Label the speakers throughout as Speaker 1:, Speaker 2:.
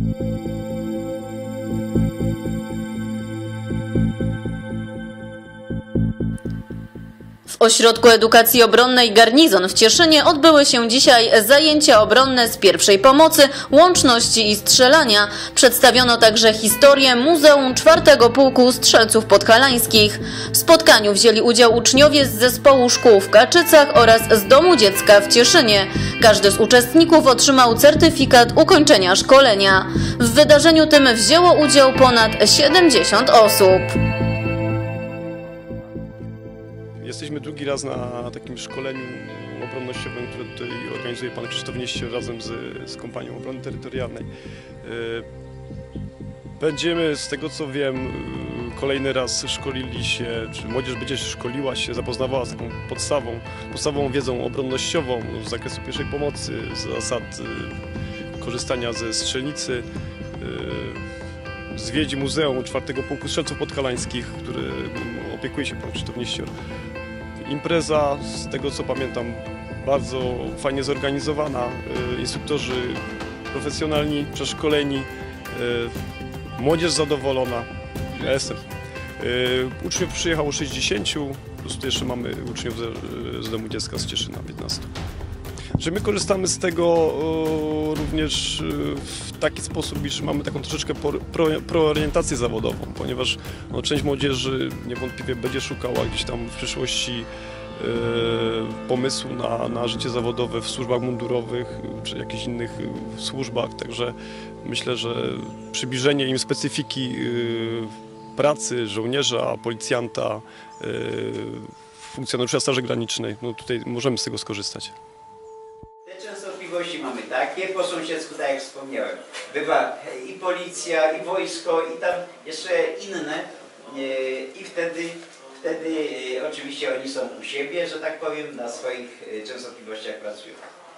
Speaker 1: W Ośrodku Edukacji Obronnej Garnizon w Cieszynie odbyły się dzisiaj zajęcia obronne z pierwszej pomocy, łączności i strzelania. Przedstawiono także historię Muzeum 4. Pułku Strzelców Podhalańskich. W spotkaniu wzięli udział uczniowie z zespołu szkół w Kaczycach oraz z Domu Dziecka w Cieszynie. Każdy z uczestników otrzymał certyfikat ukończenia szkolenia. W wydarzeniu tym wzięło udział ponad 70 osób.
Speaker 2: Jesteśmy drugi raz na takim szkoleniu obronnościowym, które tutaj organizuje pan Krzysztof Nieściel razem z Kompanią Obrony Terytorialnej. Będziemy, z tego co wiem, kolejny raz szkolili się, czy młodzież będzie szkoliła się, zapoznawała z taką podstawową wiedzą obronnościową z zakresu pierwszej pomocy, z zasad korzystania ze strzelnicy. Zwiedzi Muzeum 4. Pułku Strzelców Podhalańskich, który opiekuje się pan Krzysztof Nieściel. Impreza, z tego co pamiętam, bardzo fajnie zorganizowana, instruktorzy profesjonalni, przeszkoleni, młodzież zadowolona, ja jestem. Uczniów przyjechało 60, plus jeszcze mamy uczniów z Domu Dziecka z Cieszyna 15. Że my korzystamy z tego również w taki sposób, iż mamy taką troszeczkę proorientację zawodową, ponieważ część młodzieży niewątpliwie będzie szukała gdzieś tam w przyszłości pomysłu na życie zawodowe w służbach mundurowych czy jakichś innych służbach, także myślę, że przybliżenie im specyfiki pracy żołnierza, policjanta, funkcjonariusza Straży Granicznej, no tutaj możemy z tego skorzystać.
Speaker 3: Częstotliwości mamy takie, po sąsiedzku, tak jak wspomniałem, bywa i policja, i wojsko, i tam jeszcze inne i wtedy oczywiście oni są u siebie, że tak powiem, na swoich częstotliwościach pracują.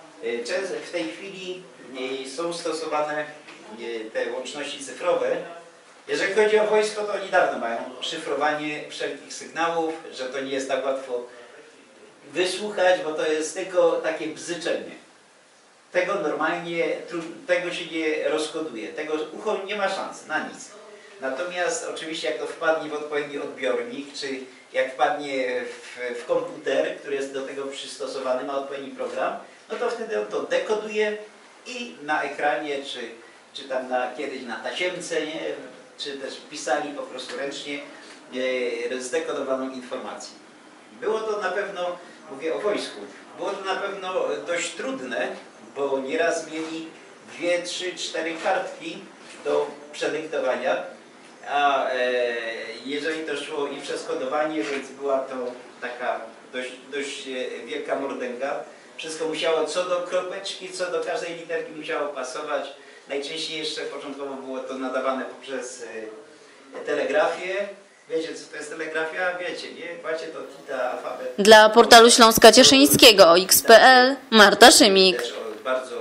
Speaker 3: W tej chwili są stosowane te łączności cyfrowe. Jeżeli chodzi o wojsko, to oni dawno mają szyfrowanie wszelkich sygnałów, że to nie jest tak łatwo wysłuchać, bo to jest tylko takie bzyczenie. Tego normalnie, tego się nie rozkoduje, tego ucho nie ma szans na nic. Natomiast oczywiście jak to wpadnie w odpowiedni odbiornik, czy jak wpadnie w komputer, który jest do tego przystosowany, ma odpowiedni program, no to wtedy on to dekoduje i na ekranie, czy tam kiedyś na tasiemce, nie? Czy też pisali po prostu ręcznie zdekodowaną informację. Było to na pewno, mówię o wojsku, było to na pewno dość trudne, bo nieraz mieli 2, 3, 4 kartki do przedyktowania, a jeżeli to szło i przez kodowanie, więc była to taka dość wielka mordęga. Wszystko musiało, co do kropeczki, co do każdej literki musiało pasować. Najczęściej jeszcze początkowo było to nadawane poprzez telegrafię. Wiecie, co to jest telegrafia? Wiecie, nie? Macie to kita, alfabet.
Speaker 1: Dla portalu Śląska Cieszyńskiego, XPL, Marta Szymik.
Speaker 3: Też bardzo